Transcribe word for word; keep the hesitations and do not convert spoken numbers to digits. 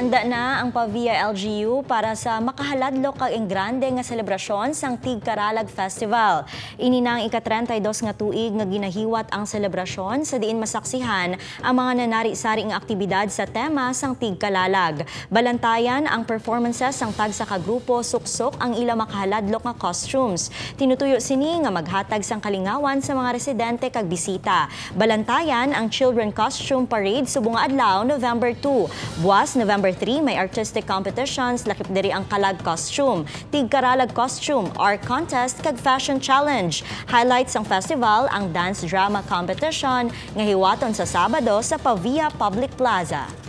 Handa na ang Pavia L G U para sa makahaladlok kag engrande nga selebrasyon sang Tigkaralag Festival. Ini na ang ika-trentaydos nga tuig nga ginahiwat ang selebrasyon sa diin masaksihan ang mga nanari-sari nga aktibidad sa tema sang Tigkalalag. Balantayan ang performances sang tagsa ka grupo suksok ang ila makahaladlok nga costumes. Tinutuyo sini nga maghatag sang kalingawan sa mga residente kag bisita. Balantayan ang Children Costume Parade subong nga adlaw November two. Buwas November three, may artistic competitions, lakip diri ang kalag costume, Tigkaralag costume, art contest, kag fashion challenge. Highlights ang festival, ang dance drama competition, nga hiwaton sa Sabado sa Pavia Public Plaza.